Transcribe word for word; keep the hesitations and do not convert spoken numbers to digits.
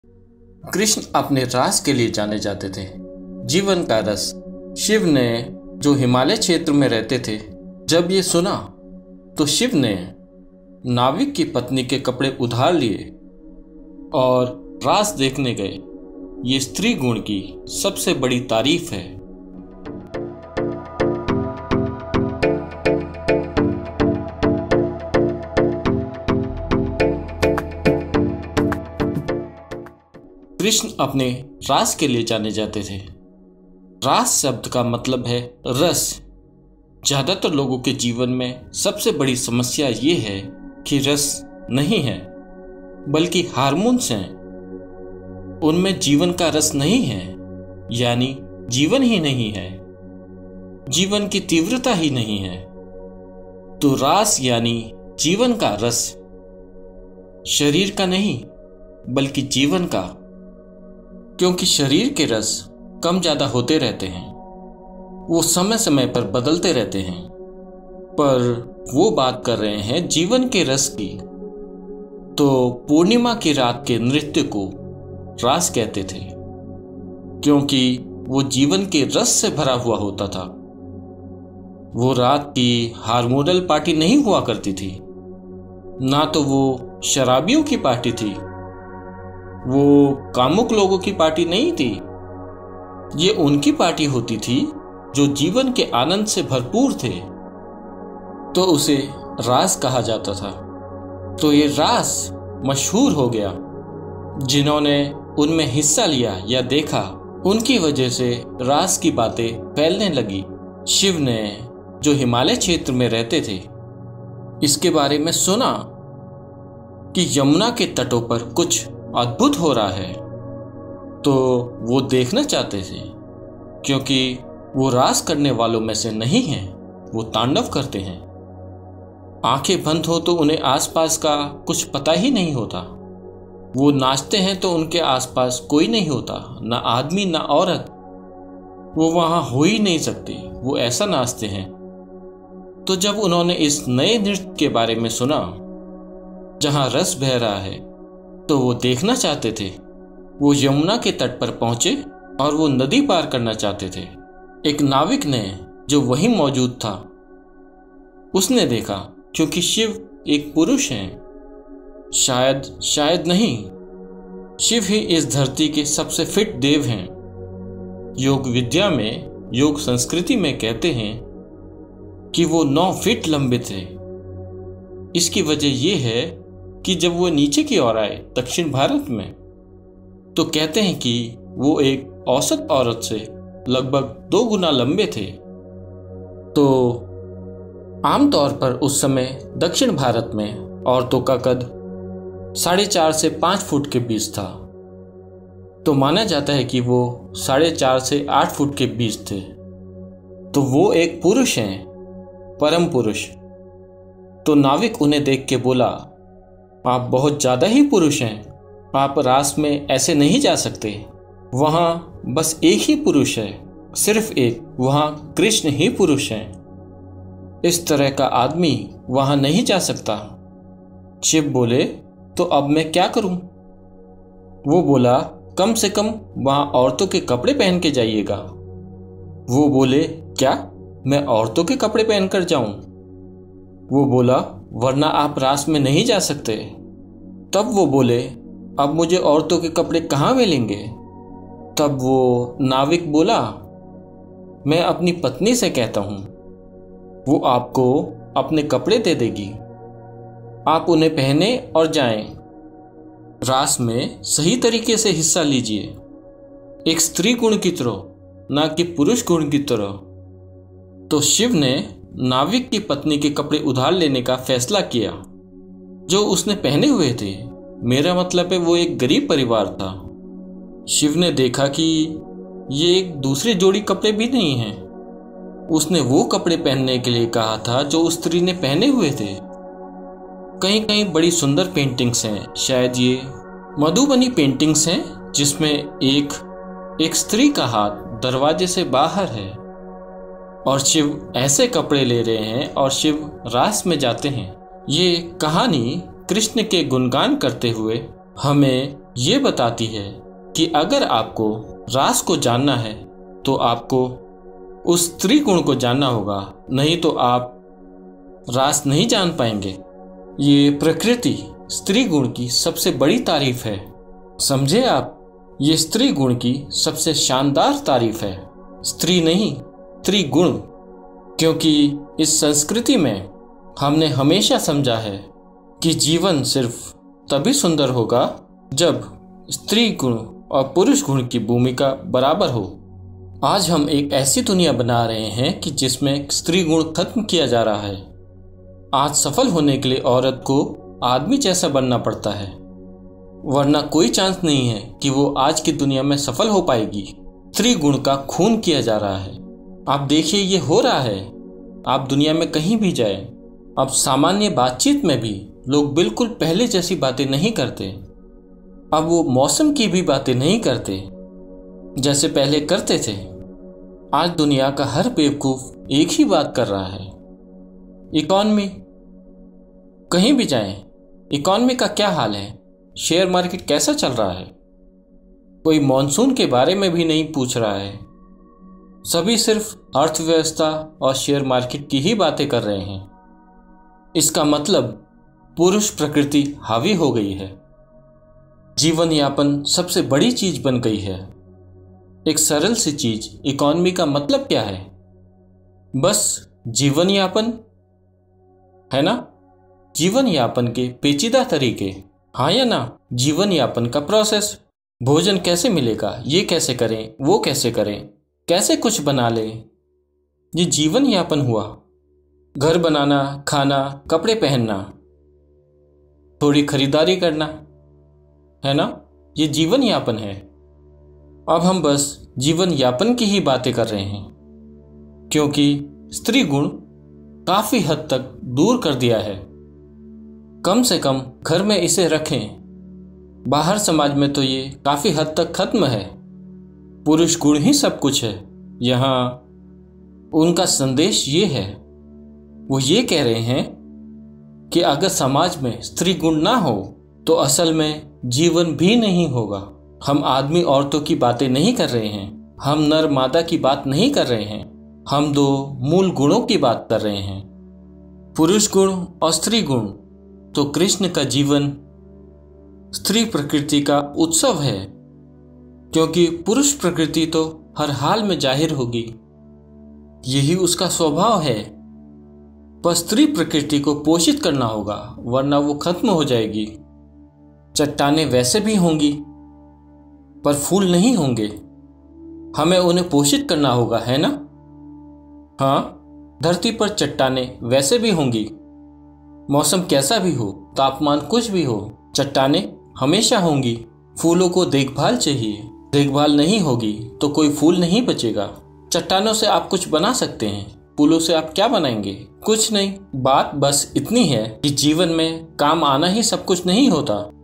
कृष्ण अपने रास के लिए जाने जाते थे। जीवन का रस। शिव ने, जो हिमालय क्षेत्र में रहते थे, जब ये सुना तो शिव ने नाविक की पत्नी के कपड़े उधार लिए और रास देखने गए। ये स्त्री गुण की सबसे बड़ी तारीफ है। कृष्ण अपने रास के लिए जाने जाते थे। रास शब्द का मतलब है रस। ज्यादातर लोगों के जीवन में सबसे बड़ी समस्या ये है कि रस नहीं है, बल्कि हार्मोन्स हैं। उनमें जीवन का रस नहीं है, यानी जीवन ही नहीं है, जीवन की तीव्रता ही नहीं है। तो रास यानी जीवन का रस, शरीर का नहीं बल्कि जीवन का। क्योंकि शरीर के रस कम ज्यादा होते रहते हैं, वो समय समय पर बदलते रहते हैं, पर वो बात कर रहे हैं जीवन के रस की। तो पूर्णिमा की रात के नृत्य को रास कहते थे, क्योंकि वो जीवन के रस से भरा हुआ होता था। वो रात की हार्मोनल पार्टी नहीं हुआ करती थी, ना तो वो शराबियों की पार्टी थी, वो कामुक लोगों की पार्टी नहीं थी। ये उनकी पार्टी होती थी जो जीवन के आनंद से भरपूर थे, तो उसे रास कहा जाता था। तो ये रास मशहूर हो गया। जिन्होंने उनमें हिस्सा लिया या देखा, उनकी वजह से रास की बातें फैलने लगी। शिव ने, जो हिमालय क्षेत्र में रहते थे, इसके बारे में सुना कि यमुना के तटों पर कुछ अद्भुत हो रहा है, तो वो देखना चाहते थे। क्योंकि वो रास करने वालों में से नहीं हैं, वो तांडव करते हैं। आंखें बंद हो तो उन्हें आसपास का कुछ पता ही नहीं होता। वो नाचते हैं तो उनके आसपास कोई नहीं होता, ना आदमी ना औरत। वो वहां हो ही नहीं सकते, वो ऐसा नाचते हैं। तो जब उन्होंने इस नए नृत्य के बारे में सुना जहां रस बह रहा है, तो वो देखना चाहते थे। वो यमुना के तट पर पहुंचे और वो नदी पार करना चाहते थे। एक नाविक ने, जो वहीं मौजूद था, उसने देखा, क्योंकि शिव एक पुरुष हैं। शायद शायद नहीं, शिव ही इस धरती के सबसे फिट देव हैं। योग विद्या में, योग संस्कृति में कहते हैं कि वो नौ फीट लंबे थे। इसकी वजह यह है कि जब वो नीचे की ओर आए दक्षिण भारत में, तो कहते हैं कि वो एक औसत औरत से लगभग दो गुना लंबे थे। तो आमतौर पर उस समय दक्षिण भारत में औरतों का कद साढ़े चार से पांच फुट के बीच था। तो माना जाता है कि वो साढ़े चार से आठ फुट के बीच थे। तो वो एक पुरुष हैं, परम पुरुष। तो नाविक उन्हें देख के बोला, आप बहुत ज्यादा ही पुरुष हैं, आप रास में ऐसे नहीं जा सकते। वहां बस एक ही पुरुष है, सिर्फ एक, वहां कृष्ण ही पुरुष हैं। इस तरह का आदमी वहां नहीं जा सकता। शिव बोले, तो अब मैं क्या करूं? वो बोला, कम से कम वहां औरतों के कपड़े पहन के जाइएगा। वो बोले, क्या मैं औरतों के कपड़े पहनकर जाऊं? वो बोला, वरना आप रास में नहीं जा सकते। तब वो बोले, अब मुझे औरतों के कपड़े कहाँ मिलेंगे? तब वो नाविक बोला, मैं अपनी पत्नी से कहता हूं, वो आपको अपने कपड़े दे देगी, आप उन्हें पहने और जाएं। रास में सही तरीके से हिस्सा लीजिए, एक स्त्री गुण की तरह, ना कि पुरुष गुण की तरह। तो शिव ने नाविक की पत्नी के कपड़े उधार लेने का फैसला किया, जो उसने पहने हुए थे। मेरा मतलब है वो एक गरीब परिवार था। शिव ने देखा कि ये एक दूसरी जोड़ी कपड़े भी नहीं हैं। उसने वो कपड़े पहनने के लिए कहा था जो उस स्त्री ने पहने हुए थे। कहीं कहीं बड़ी सुंदर पेंटिंग्स हैं, शायद ये मधुबनी पेंटिंग्स हैं, जिसमें एक एक स्त्री का हाथ दरवाजे से बाहर है और शिव ऐसे कपड़े ले रहे हैं और शिव रास में जाते हैं। ये कहानी कृष्ण के गुणगान करते हुए हमें ये बताती है कि अगर आपको रास को जानना है तो आपको उस स्त्री गुण को जानना होगा, नहीं तो आप रास नहीं जान पाएंगे। ये प्रकृति स्त्री गुण की सबसे बड़ी तारीफ है। समझे आप, ये स्त्री गुण की सबसे शानदार तारीफ है। स्त्री नहीं, स्त्री गुण। क्योंकि इस संस्कृति में हमने हमेशा समझा है कि जीवन सिर्फ तभी सुंदर होगा जब स्त्री गुण और पुरुष गुण की भूमिका बराबर हो। आज हम एक ऐसी दुनिया बना रहे हैं कि जिसमें स्त्री गुण खत्म किया जा रहा है। आज सफल होने के लिए औरत को आदमी जैसा बनना पड़ता है, वरना कोई चांस नहीं है कि वो आज की दुनिया में सफल हो पाएगी। स्त्री गुण का खून किया जा रहा है। आप देखिए, ये हो रहा है। आप दुनिया में कहीं भी जाए, अब सामान्य बातचीत में भी लोग बिल्कुल पहले जैसी बातें नहीं करते। अब वो मौसम की भी बातें नहीं करते जैसे पहले करते थे। आज दुनिया का हर बेवकूफ एक ही बात कर रहा है, इकॉनमी। कहीं भी जाएं, इकॉनमी का क्या हाल है, शेयर मार्केट कैसा चल रहा है। कोई मॉनसून के बारे में भी नहीं पूछ रहा है। सभी सिर्फ अर्थव्यवस्था और शेयर मार्केट की ही बातें कर रहे हैं। इसका मतलब पुरुष प्रकृति हावी हो गई है। जीवन यापन सबसे बड़ी चीज बन गई है। एक सरल सी चीज इकॉनमी का मतलब क्या है? बस जीवन यापन, है ना? जीवन यापन के पेचीदा तरीके, हाँ या ना? जीवन यापन का प्रोसेस। भोजन कैसे मिलेगा, ये कैसे करें, वो कैसे करें, कैसे कुछ बना लें, ये जीवन यापन हुआ। घर बनाना, खाना, कपड़े पहनना, थोड़ी खरीदारी करना, है ना? ये जीवन यापन है। अब हम बस जीवन यापन की ही बातें कर रहे हैं, क्योंकि स्त्री गुण काफी हद तक दूर कर दिया है। कम से कम घर में इसे रखें। बाहर समाज में तो ये काफी हद तक खत्म है। पुरुष गुण ही सब कुछ है। यहाँ उनका संदेश ये है, वो ये कह रहे हैं कि अगर समाज में स्त्री गुण ना हो तो असल में जीवन भी नहीं होगा। हम आदमी औरतों की बातें नहीं कर रहे हैं, हम नर मादा की बात नहीं कर रहे हैं, हम दो मूल गुणों की बात कर रहे हैं, पुरुष गुण और स्त्री गुण। तो कृष्ण का जीवन स्त्री प्रकृति का उत्सव है, क्योंकि पुरुष प्रकृति तो हर हाल में जाहिर होगी, यही उसका स्वभाव है। पर स्त्री प्रकृति को पोषित करना होगा, वरना वो खत्म हो जाएगी। चट्टानें वैसे भी होंगी पर फूल नहीं होंगे। हमें उन्हें पोषित करना होगा, है ना? हाँ, धरती पर चट्टानें वैसे भी होंगी। मौसम कैसा भी हो, तापमान कुछ भी हो, चट्टानें हमेशा होंगी। फूलों को देखभाल चाहिए, देखभाल नहीं होगी तो कोई फूल नहीं बचेगा। चट्टानों से आप कुछ बना सकते हैं, फूलों से आप क्या बनाएंगे? कुछ नहीं। बात बस इतनी है कि जीवन में काम आना ही सब कुछ नहीं होता।